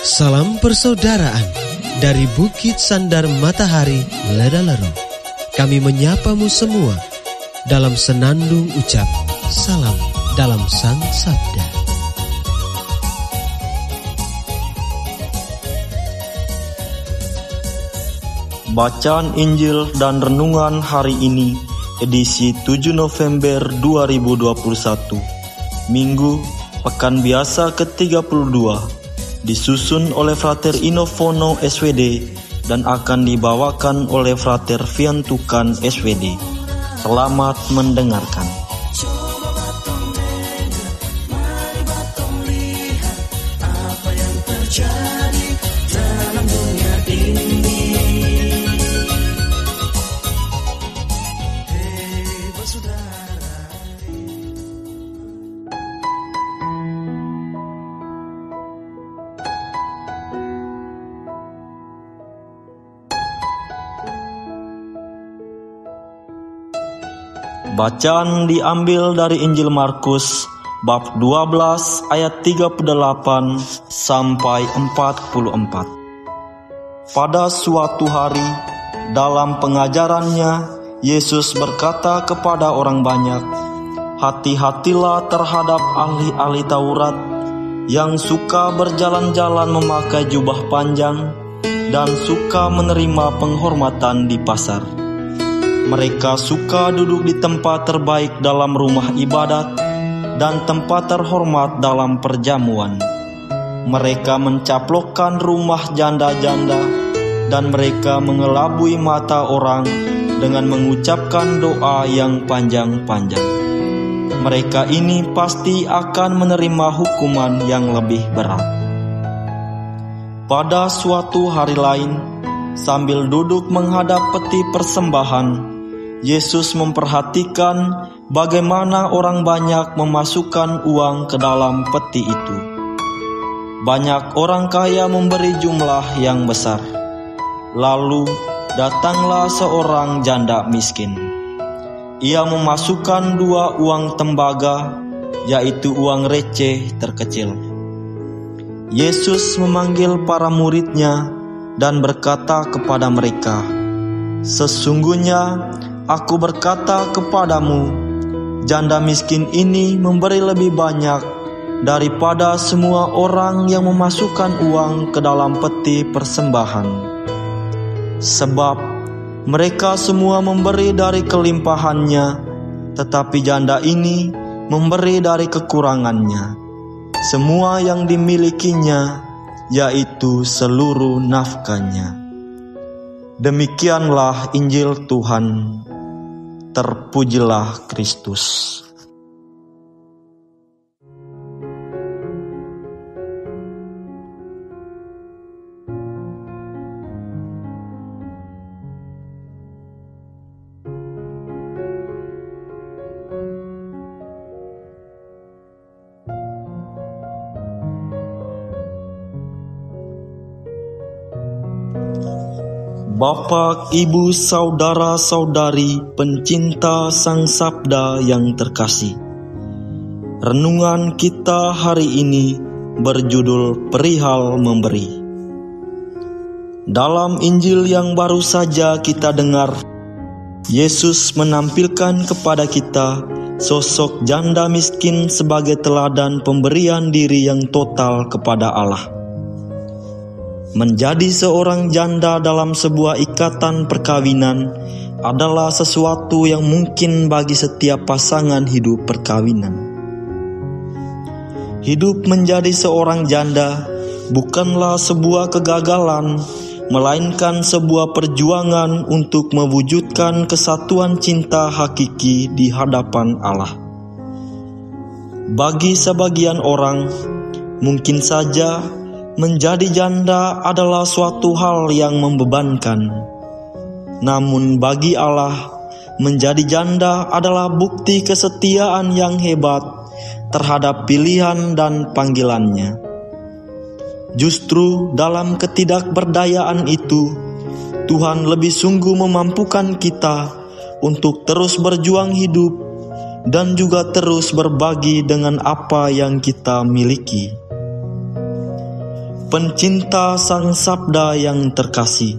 Salam persaudaraan dari Bukit Sandar Matahari Ledalero. Kami menyapamu semua dalam senandung ucap salam dalam Sang Sabda. Bacaan Injil dan Renungan hari ini, edisi 7 November 2021, Minggu, Pekan Biasa ke-32, disusun oleh Frater Inofono SWD dan akan dibawakan oleh Frater Viantukan SWD. Selamat mendengarkan. Bacaan diambil dari Injil Markus bab 12 ayat 38 sampai 44. Pada suatu hari dalam pengajarannya, Yesus berkata kepada orang banyak, "Hati-hatilah terhadap ahli-ahli Taurat yang suka berjalan-jalan memakai jubah panjang dan suka menerima penghormatan di pasar. Mereka suka duduk di tempat terbaik dalam rumah ibadat dan tempat terhormat dalam perjamuan. Mereka mencaplokkan rumah janda-janda dan mereka mengelabui mata orang dengan mengucapkan doa yang panjang-panjang. Mereka ini pasti akan menerima hukuman yang lebih berat." Pada suatu hari lain, sambil duduk menghadap peti persembahan, Yesus memperhatikan bagaimana orang banyak memasukkan uang ke dalam peti itu. Banyak orang kaya memberi jumlah yang besar. Lalu datanglah seorang janda miskin. Ia memasukkan 2 uang tembaga, yaitu uang receh terkecil. Yesus memanggil para murid-Nya dan berkata kepada mereka, "Sesungguhnya Aku berkata kepadamu, janda miskin ini memberi lebih banyak daripada semua orang yang memasukkan uang ke dalam peti persembahan. Sebab mereka semua memberi dari kelimpahannya, tetapi janda ini memberi dari kekurangannya, semua yang dimilikinya, yaitu seluruh nafkahnya." Demikianlah Injil Tuhan. Terpujilah Kristus. Bapak, Ibu, saudara-saudari pencinta Sang Sabda yang terkasih, renungan kita hari ini berjudul Perihal Memberi. Dalam Injil yang baru saja kita dengar, Yesus menampilkan kepada kita sosok janda miskin sebagai teladan pemberian diri yang total kepada Allah. Menjadi seorang janda dalam sebuah ikatan perkawinan adalah sesuatu yang mungkin bagi setiap pasangan hidup perkawinan. Hidup menjadi seorang janda bukanlah sebuah kegagalan, melainkan sebuah perjuangan untuk mewujudkan kesatuan cinta hakiki di hadapan Allah. Bagi sebagian orang, mungkin saja menjadi janda adalah suatu hal yang membebankan. Namun bagi Allah, menjadi janda adalah bukti kesetiaan yang hebat terhadap pilihan dan panggilannya. Justru dalam ketidakberdayaan itu, Tuhan lebih sungguh memampukan kita untuk terus berjuang hidup dan juga terus berbagi dengan apa yang kita miliki. pencinta Sang Sabda yang terkasih.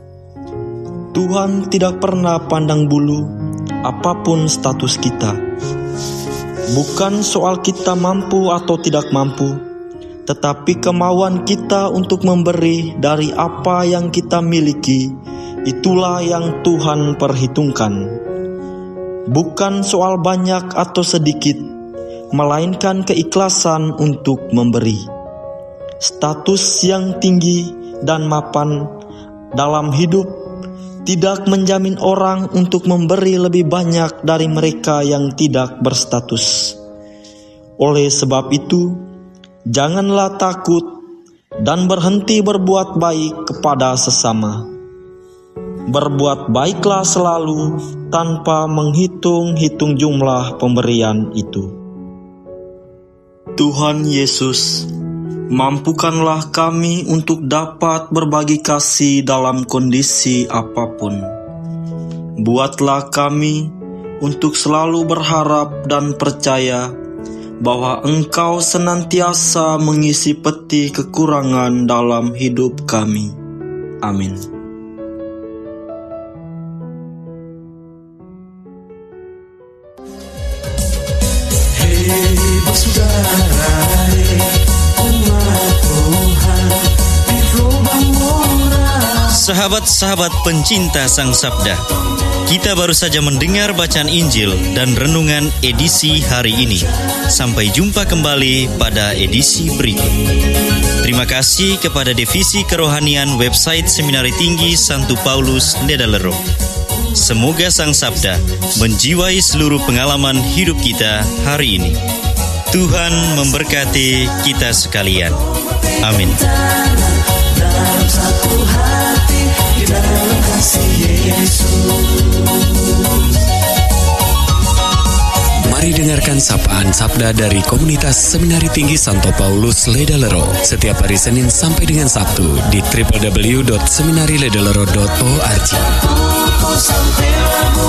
Tuhan tidak pernah pandang bulu apapun status kita. Bukan soal kita mampu atau tidak mampu, tetapi kemauan kita untuk memberi dari apa yang kita miliki, itulah yang Tuhan perhitungkan. Bukan soal banyak atau sedikit, melainkan keikhlasan untuk memberi. Status yang tinggi dan mapan dalam hidup tidak menjamin orang untuk memberi lebih banyak dari mereka yang tidak berstatus. Oleh sebab itu, janganlah takut dan berhenti berbuat baik kepada sesama. Berbuat baiklah selalu tanpa menghitung-hitung jumlah pemberian itu. Tuhan Yesus, mampukanlah kami untuk dapat berbagi kasih dalam kondisi apapun. Buatlah kami untuk selalu berharap dan percaya bahwa Engkau senantiasa mengisi peti kekurangan dalam hidup kami. Amin. Hei bersaudara, sahabat-sahabat pencinta Sang Sabda, kita baru saja mendengar bacaan Injil dan renungan edisi hari ini. Sampai jumpa kembali pada edisi berikut. Terima kasih kepada Divisi Kerohanian website Seminari Tinggi Santo Paulus Ledalero. Semoga Sang Sabda menjiwai seluruh pengalaman hidup kita hari ini. Tuhan memberkati kita sekalian. Amin. Dalam satu hati, di dalam kasih Yesus. Mari dengarkan sapaan sabda dari komunitas Seminari Tinggi Santo Paulus Ledalero setiap hari Senin sampai dengan Sabtu di www.seminariledalero.org.